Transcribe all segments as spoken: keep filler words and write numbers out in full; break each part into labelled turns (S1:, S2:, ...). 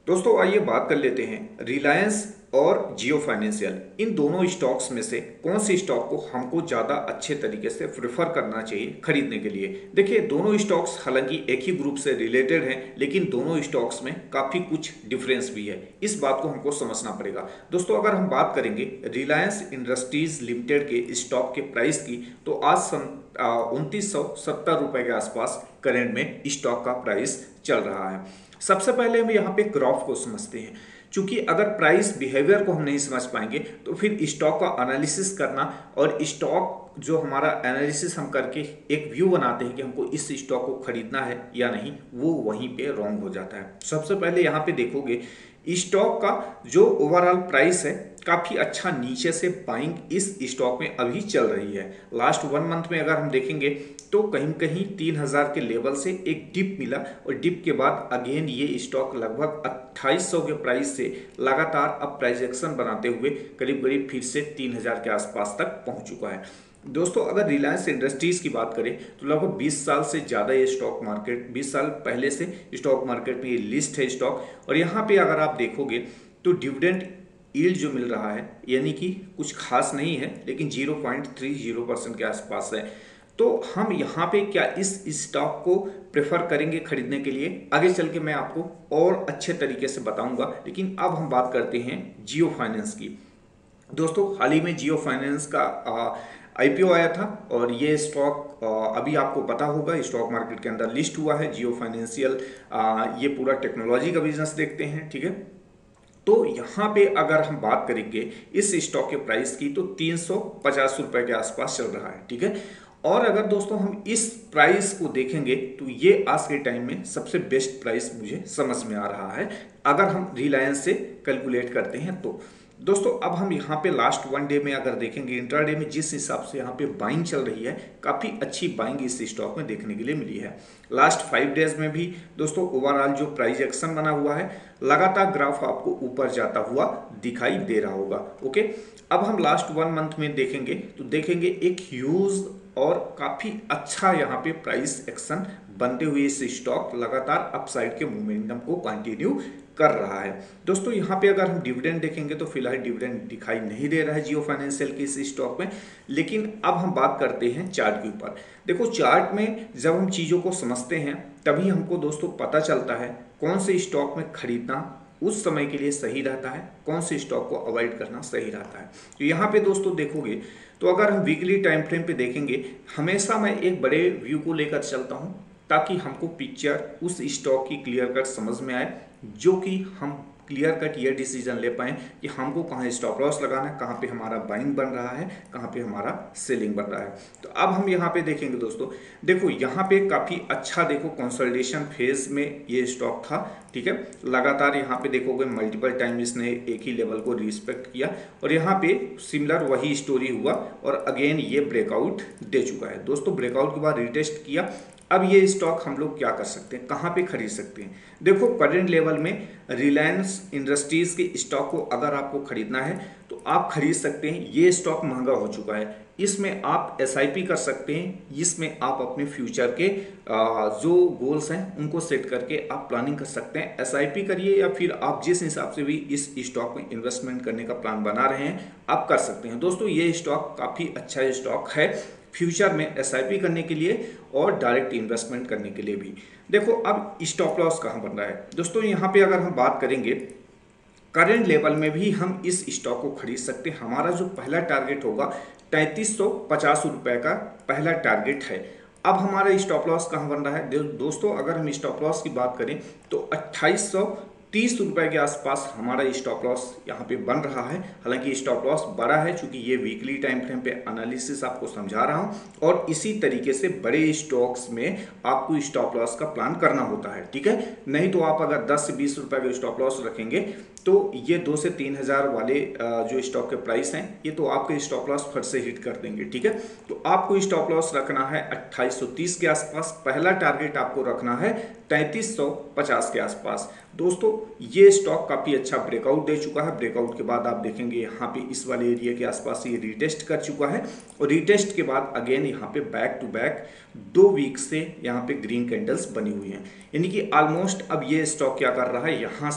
S1: दोस्तों आइए बात कर लेते हैं रिलायंस और जियो फाइनेंशियल। इन दोनों स्टॉक्स में से कौन सी स्टॉक को हमको ज़्यादा अच्छे तरीके से प्रेफर करना चाहिए खरीदने के लिए। देखिए दोनों स्टॉक्स हालांकि एक ही ग्रुप से रिलेटेड हैं, लेकिन दोनों स्टॉक्स में काफ़ी कुछ डिफरेंस भी है। इस बात को हमको समझना पड़ेगा। दोस्तों अगर हम बात करेंगे रिलायंस इंडस्ट्रीज लिमिटेड के स्टॉक के प्राइस की, तो आज उनतीस सौ सत्तर रुपए के आसपास करेंट में स्टॉक का प्राइस चल रहा है। सबसे पहले हम यहाँ पे ग्राफ को समझते हैं, क्योंकि अगर प्राइस बिहेवियर को हम नहीं समझ पाएंगे तो फिर स्टॉक का एनालिसिस करना और स्टॉक जो हमारा एनालिसिस हम करके एक व्यू बनाते हैं कि हमको इस स्टॉक को खरीदना है या नहीं, वो वहीं पे रॉन्ग हो जाता है। सबसे पहले यहाँ पे देखोगे स्टॉक का जो ओवरऑल प्राइस है काफ़ी अच्छा नीचे से बाइंग इस स्टॉक में अभी चल रही है। लास्ट वन मंथ में अगर हम देखेंगे तो कहीं कहीं तीन हज़ार के लेवल से एक डिप मिला और डिप के बाद अगेन ये स्टॉक लगभग अट्ठाईस सौ के प्राइस से लगातार अब प्राइस एक्शन बनाते हुए करीब करीब फिर से तीन हज़ार के आसपास तक पहुंच चुका है। दोस्तों अगर रिलायंस इंडस्ट्रीज की बात करें तो लगभग बीस साल से ज़्यादा ये स्टॉक मार्केट बीस साल पहले से स्टॉक मार्केट में ये लिस्ट है स्टॉक। और यहाँ पे अगर आप देखोगे तो डिविडेंड यील्ड जो मिल रहा है यानी कि कुछ खास नहीं है, लेकिन zero point three zero percent के आसपास है। तो हम यहाँ पे क्या इस स्टॉक को प्रेफर करेंगे खरीदने के लिए, आगे चल के मैं आपको और अच्छे तरीके से बताऊंगा। लेकिन अब हम बात करते हैं जियो फाइनेंस की। दोस्तों हाल ही में जियो फाइनेंस का आईपीओ आया था और ये स्टॉक अभी आपको पता होगा स्टॉक मार्केट के अंदर लिस्ट हुआ है। जियो फाइनेंशियल ये पूरा टेक्नोलॉजी का बिजनेस देखते हैं, ठीक है। तो यहाँ पे अगर हम बात करेंगे इस स्टॉक के प्राइस की तो तीन सौ पचास रुपए के आसपास चल रहा है, ठीक है। और अगर दोस्तों हम इस प्राइस को देखेंगे तो ये आज के टाइम में सबसे बेस्ट प्राइस मुझे समझ में आ रहा है अगर हम रिलायंस से कैलकुलेट करते हैं तो। दोस्तों अब हम यहाँ पे लास्ट वन डे में अगर देखेंगे इंट्राडे में जिस हिसाब से यहाँ पे बाइंग चल रही है, काफ़ी अच्छी बाइंग इस स्टॉक में देखने के लिए मिली है। लास्ट फाइव डेज में भी दोस्तों ओवरऑल जो प्राइस एक्शन बना हुआ है लगातार ग्राफ आपको ऊपर जाता हुआ दिखाई दे रहा होगा। ओके, अब हम लास्ट वन मंथ में देखेंगे तो देखेंगे एक ह्यूज और काफ़ी अच्छा यहाँ पे प्राइस एक्शन बनते हुए इस स्टॉक लगातार अपसाइड के मोमेंटम को कंटिन्यू कर रहा है। दोस्तों यहाँ पे अगर हम डिविडेंड देखेंगे तो फिलहाल डिविडेंड दिखाई नहीं दे रहा है जियो फाइनेंशियल के इस स्टॉक में। लेकिन अब हम बात करते हैं चार्ट के ऊपर। देखो चार्ट में जब हम चीज़ों को समझते हैं तभी हमको दोस्तों पता चलता है कौन से स्टॉक में खरीदना उस समय के लिए सही रहता है, कौन से स्टॉक को अवॉइड करना सही रहता है। तो यहाँ पे दोस्तों देखोगे तो अगर हम वीकली टाइम फ्रेम पे देखेंगे, हमेशा मैं एक बड़े व्यू को लेकर चलता हूँ ताकि हमको पिक्चर उस स्टॉक की क्लियर कट समझ में आए, जो कि हम क्लियर कट ये डिसीजन ले पाएँ कि हमको कहाँ स्टॉप लॉस लगाना है, कहाँ पे हमारा बाइंग बन रहा है, कहाँ पे हमारा सेलिंग बन रहा है। तो अब हम यहाँ पे देखेंगे दोस्तों, देखो यहाँ पे काफ़ी अच्छा देखो कंसोलिडेशन फेज में ये स्टॉक था, ठीक है। लगातार यहाँ पे देखोगे मल्टीपल टाइम इसने एक ही लेवल को रिस्पेक्ट किया और यहाँ पे सिमिलर वही स्टोरी हुआ और अगेन ये ब्रेकआउट दे चुका है। दोस्तों ब्रेकआउट के बाद रिटेस्ट किया। अब ये स्टॉक हम लोग क्या कर सकते हैं, कहाँ पे खरीद सकते हैं। देखो करंट लेवल में रिलायंस इंडस्ट्रीज के स्टॉक को अगर आपको खरीदना है तो आप खरीद सकते हैं। ये स्टॉक महंगा हो चुका है, इसमें आप एसआईपी कर सकते हैं, इसमें आप अपने फ्यूचर के जो गोल्स हैं उनको सेट करके आप प्लानिंग कर सकते हैं। एसआईपी करिए या फिर आप जिस हिसाब से भी इस स्टॉक में इन्वेस्टमेंट करने का प्लान बना रहे हैं आप कर सकते हैं। दोस्तों ये स्टॉक काफ़ी अच्छा स्टॉक है फ्यूचर में एसआईपी करने के लिए और डायरेक्ट इन्वेस्टमेंट करने के लिए भी। देखो अब स्टॉप लॉस कहाँ बन रहा है दोस्तों, यहाँ पे अगर हम बात करेंगे करंट लेवल में भी हम इस स्टॉक को खरीद सकते हैं। हमारा जो पहला टारगेट होगा तैंतीस सौ पचास रुपए का पहला टारगेट है। अब हमारा स्टॉप लॉस कहाँ बन रहा है दोस्तों, अगर हम स्टॉप लॉस की बात करें तो अट्ठाईस सौ तीस रुपए के आसपास हमारा स्टॉप लॉस यहाँ पे बन रहा है। हालांकि स्टॉप लॉस बड़ा है क्योंकि ये वीकली टाइम फ्रेम पे एनालिसिस आपको समझा रहा हूँ और इसी तरीके से बड़े स्टॉक्स में आपको स्टॉप लॉस का प्लान करना होता है, ठीक है। नहीं तो आप अगर दस से बीस रुपए का स्टॉप लॉस रखेंगे तो ये दो से तीन हजार वाले जो स्टॉक के प्राइस हैं ये तो आपके स्टॉप लॉस फट से हिट कर देंगे, ठीक है। तो आपको स्टॉप लॉस रखना है अट्ठाईस सौ तीस के आसपास, पहला टारगेट आपको रखना है तैंतीस सौ पचास के आसपास। दोस्तों ये स्टॉक काफ़ी अच्छा ब्रेकआउट दे चुका है। ब्रेकआउट के बाद आप देखेंगे यहाँ पे इस वाले एरिया के आसपास ये रिटेस्ट कर चुका है और रिटेस्ट के बाद अगेन यहाँ पे बैक टू बैक दो वीक से यहाँ पे ग्रीन कैंडल्स बनी हुई हैं, यानी कि ऑलमोस्ट अब ये स्टॉक क्या कर रहा है, यहाँ से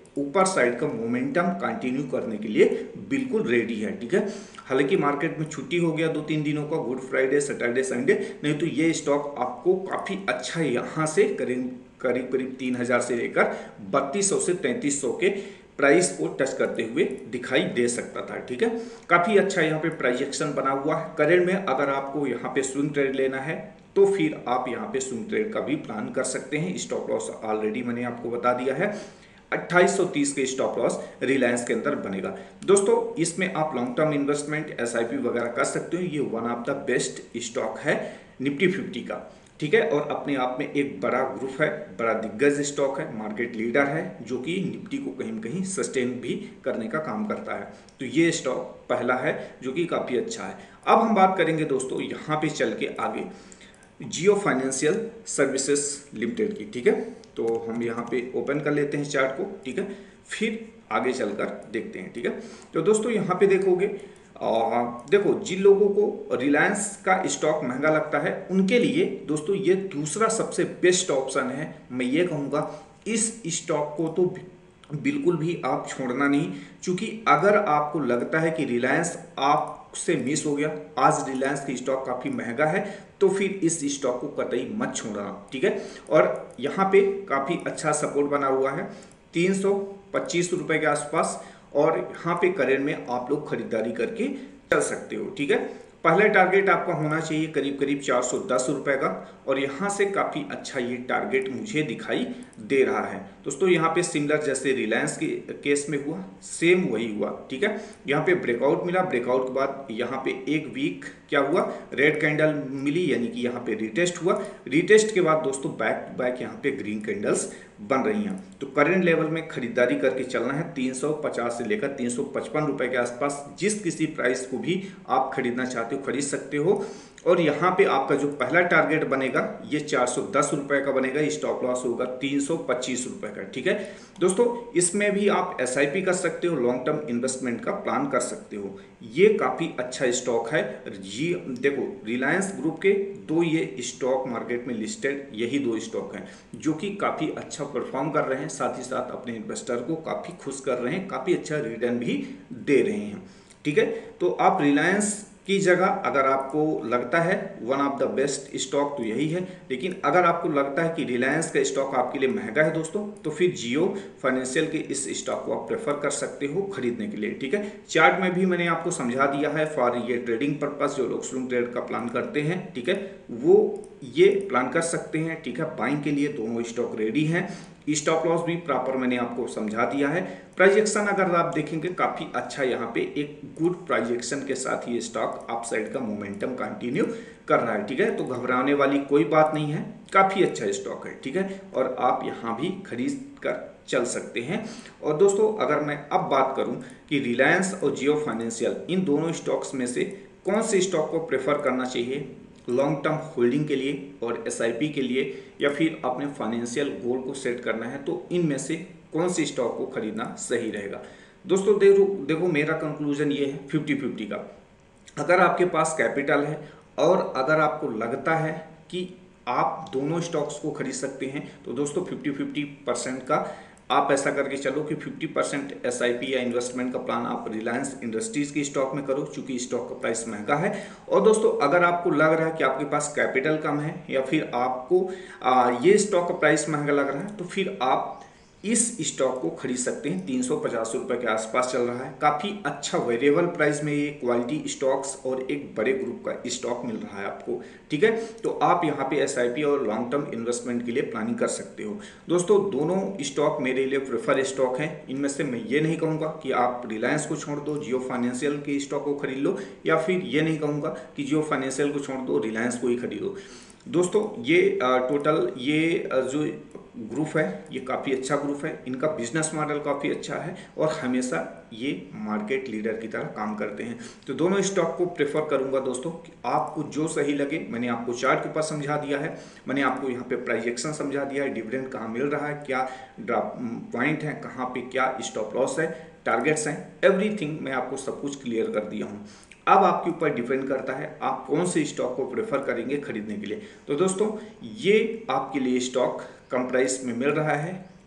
S1: ऊपर साइड का मोमेंटम कंटिन्यू करने के लिए बिल्कुल रेडी है, ठीक है। हालांकि मार्केट में छुट्टी हो गया दो तीन दिनों का, गुड फ्राइडे, सैटरडे, संडे, नहीं तो ये स्टॉक आपको काफ़ी अच्छा यहाँ से करीब करीब करीब तीन हज़ार से लेकर बत्तीस सौ से तैंतीस सौ के प्राइस को टच करते हुए दिखाई दे सकता था, ठीक है। काफ़ी अच्छा यहाँ पे प्राइस एक्शन बना हुआ है। करेंट में अगर आपको यहाँ पे स्विंग ट्रेड लेना है तो फिर आप यहाँ पे स्विंग ट्रेड का भी प्लान कर सकते हैं। स्टॉप लॉस ऑलरेडी मैंने आपको बता दिया है, अट्ठाईस सौ तीस के स्टॉप लॉस रिलायंस के अंदर बनेगा। दोस्तों इसमें आप लॉन्ग टर्म इन्वेस्टमेंट, एसआईपी वगैरह कर सकते हो। ये one of the best stock है निफ्टी फिफ्टी का, ठीक है। और अपने आप में एक बड़ा ग्रुप है, बड़ा दिग्गज स्टॉक है, मार्केट लीडर है, जो कि निफ्टी को कहीं न कहीं सस्टेन भी करने का काम करता है। तो ये स्टॉक पहला है जो कि काफ़ी अच्छा है। अब हम बात करेंगे दोस्तों यहाँ पे चल के आगे जियो फाइनेंशियल सर्विसेज लिमिटेड की, ठीक है। तो हम यहाँ पे ओपन कर लेते हैं चार्ट को, ठीक है, फिर आगे चलकर देखते हैं, ठीक है। तो दोस्तों यहाँ पे देखोगे, आ, देखो जिन लोगों को रिलायंस का स्टॉक महंगा लगता है उनके लिए दोस्तों ये दूसरा सबसे बेस्ट ऑप्शन है। मैं ये कहूँगा इस स्टॉक को तो बिल्कुल भी आप छोड़ना नहीं, क्योंकि अगर आपको लगता है कि रिलायंस आपसे मिस हो गया, आज रिलायंस की स्टॉक काफ़ी महंगा है, तो फिर इस स्टॉक को कतई मत छोड़ना, ठीक है। और यहाँ पे काफ़ी अच्छा सपोर्ट बना हुआ है तीन सौ पच्चीस रुपये के आसपास, और यहाँ पे करेंट में आप लोग खरीदारी करके चल सकते हो, ठीक है। पहला टारगेट आपका होना चाहिए करीब करीब चार सौ दस रुपये का, और यहाँ से काफ़ी अच्छा ये टारगेट मुझे दिखाई दे रहा है। दोस्तों यहाँ पे सिमिलर जैसे रिलायंस के केस में हुआ, सेम वही हुआ, ठीक है। यहाँ पे ब्रेकआउट मिला, ब्रेकआउट के बाद यहाँ पे एक वीक क्या हुआ, रेड कैंडल मिली, यानी कि यहाँ पे रिटेस्ट हुआ। रिटेस्ट के बाद दोस्तों बैक टू बैक यहाँ पे ग्रीन कैंडल्स बन रही हैं। तो करंट लेवल में खरीदारी करके चलना है तीन सौ पचास से लेकर तीन सौ पचपन रुपए के आसपास। जिस किसी प्राइस को भी आप खरीदना चाहते हो खरीद सकते हो। और यहाँ पे आपका जो पहला टारगेट बनेगा ये चार सौ दस रुपए का बनेगा, स्टॉप लॉस होगा तीन सौ पच्चीस रुपए का, ठीक है दोस्तों। इसमें भी आप एसआईपी कर सकते हो, लॉन्ग टर्म इन्वेस्टमेंट का प्लान कर सकते हो। ये काफ़ी अच्छा स्टॉक है। जी देखो, रिलायंस ग्रुप के दो ये स्टॉक मार्केट में लिस्टेड यही दो स्टॉक हैं जो कि काफ़ी अच्छा परफॉर्म कर रहे हैं, साथ ही साथ अपने इन्वेस्टर को काफ़ी खुश कर रहे हैं, काफ़ी अच्छा रिटर्न भी दे रहे हैं, ठीक है। तो आप रिलायंस की जगह अगर आपको लगता है one of the best stock तो यही है, लेकिन अगर आपको लगता है कि रिलायंस का स्टॉक आपके लिए महंगा है दोस्तों, तो फिर जियो फाइनेंशियल के इस स्टॉक को आप प्रेफर कर सकते हो खरीदने के लिए, ठीक है। चार्ट में भी मैंने आपको समझा दिया है फॉर ये ट्रेडिंग पर्पस, जो लोग स्विंग ट्रेड का प्लान करते हैं, ठीक है, वो ये प्लान कर सकते हैं, ठीक है। बाइंग के लिए दोनों स्टॉक रेडी हैं। स्टॉप लॉस भी प्रॉपर मैंने आपको समझा दिया है। प्राइजेक्शन अगर आप देखेंगे काफ़ी अच्छा, यहाँ पे एक गुड प्राइजेक्शन के साथ ये स्टॉक अपसाइड का मोमेंटम कंटिन्यू कर रहा है, ठीक है। तो घबराने वाली कोई बात नहीं है, काफ़ी अच्छा स्टॉक है, ठीक है। और आप यहाँ भी खरीद कर चल सकते हैं। और दोस्तों अगर मैं अब बात करूँ कि रिलायंस और जियो फाइनेंशियल इन दोनों स्टॉक्स में से कौन से स्टॉक को प्रेफर करना चाहिए लॉन्ग टर्म होल्डिंग के लिए और एसआईपी के लिए, या फिर अपने फाइनेंशियल गोल को सेट करना है, तो इनमें से कौन सी स्टॉक को खरीदना सही रहेगा दोस्तों। देखो देखो मेरा कंक्लूजन ये है फिफ्टी फिफ्टी का। अगर आपके पास कैपिटल है और अगर आपको लगता है कि आप दोनों स्टॉक्स को खरीद सकते हैं, तो दोस्तों फिफ्टी फिफ्टी परसेंट का आप ऐसा करके चलो कि फिफ्टी परसेंट एसआईपी या इन्वेस्टमेंट का प्लान आप रिलायंस इंडस्ट्रीज की स्टॉक में करो, चूंकि स्टॉक का प्राइस महंगा है। और दोस्तों अगर आपको लग रहा है कि आपके पास कैपिटल कम है या फिर आपको आ, ये स्टॉक का प्राइस महंगा लग रहा है, तो फिर आप इस स्टॉक को खरीद सकते हैं। तीन सौ पचास रुपए के आसपास चल रहा है, काफ़ी अच्छा वेरिएबल प्राइस में ये क्वालिटी स्टॉक्स और एक बड़े ग्रुप का स्टॉक मिल रहा है आपको, ठीक है। तो आप यहाँ पे एसआईपी और लॉन्ग टर्म इन्वेस्टमेंट के लिए प्लानिंग कर सकते हो। दोस्तों दोनों स्टॉक मेरे लिए प्रेफर स्टॉक हैं। इनमें से मैं ये नहीं कहूँगा कि आप रिलायंस को छोड़ दो, जियो फाइनेंशियल के स्टॉक को खरीद लो, या फिर ये नहीं कहूँगा कि जियो फाइनेंशियल को छोड़ दो रिलायंस को ही खरीदो। दोस्तों ये टोटल ये जो ग्रुप है ये काफ़ी अच्छा ग्रुप है, इनका बिजनेस मॉडल काफ़ी अच्छा है और हमेशा ये मार्केट लीडर की तरह काम करते हैं। तो दोनों स्टॉक को प्रेफर करूंगा दोस्तों कि आपको जो सही लगे। मैंने आपको चार्ट के ऊपर समझा दिया है, मैंने आपको यहाँ पे प्राइजेक्शन समझा दिया है, डिविडेंड कहाँ मिल रहा है, क्या ड्रॉप पॉइंट है, कहाँ पे क्या स्टॉप लॉस है, टारगेट्स हैं, एवरीथिंग मैं आपको सब कुछ क्लियर कर दिया हूँ। अब आपके ऊपर डिपेंड करता है आप कौन से स्टॉक को प्रेफर करेंगे खरीदने के लिए। तो दोस्तों ये आपके लिए स्टॉक कम प्राइस में मिल रहा है, तो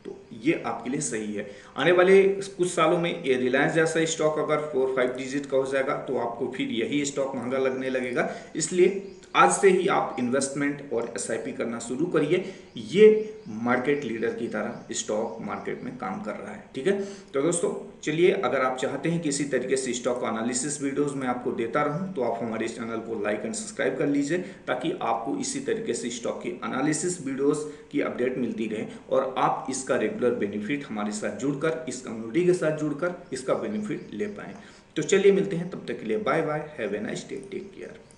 S1: ये आपके लिए सही है। आने वाले कुछ सालों में ये रिलायंस जैसा स्टॉक अगर फोर फाइव डिजिट का हो जाएगा तो आपको फिर यही स्टॉक महंगा लगने लगेगा। इसलिए आज से ही आप इन्वेस्टमेंट और एस आई पी करना शुरू करिए। ये मार्केट लीडर की तरह स्टॉक मार्केट में काम कर रहा है, ठीक है। तो दोस्तों चलिए, अगर आप चाहते हैं कि इसी तरीके से स्टॉक एनालिसिस वीडियोस मैं आपको देता रहूं तो आप हमारे चैनल को लाइक एंड सब्सक्राइब कर लीजिए, ताकि आपको इसी तरीके से स्टॉक की एनालिसिस वीडियोस की अपडेट मिलती रहे और आप इसका रेगुलर बेनिफिट हमारे साथ जुड़कर, इस कम्युनिटी के साथ जुड़कर इसका बेनिफिट ले पाएँ। तो चलिए मिलते हैं, तब तक के लिए bye bye, have a nice day, take care.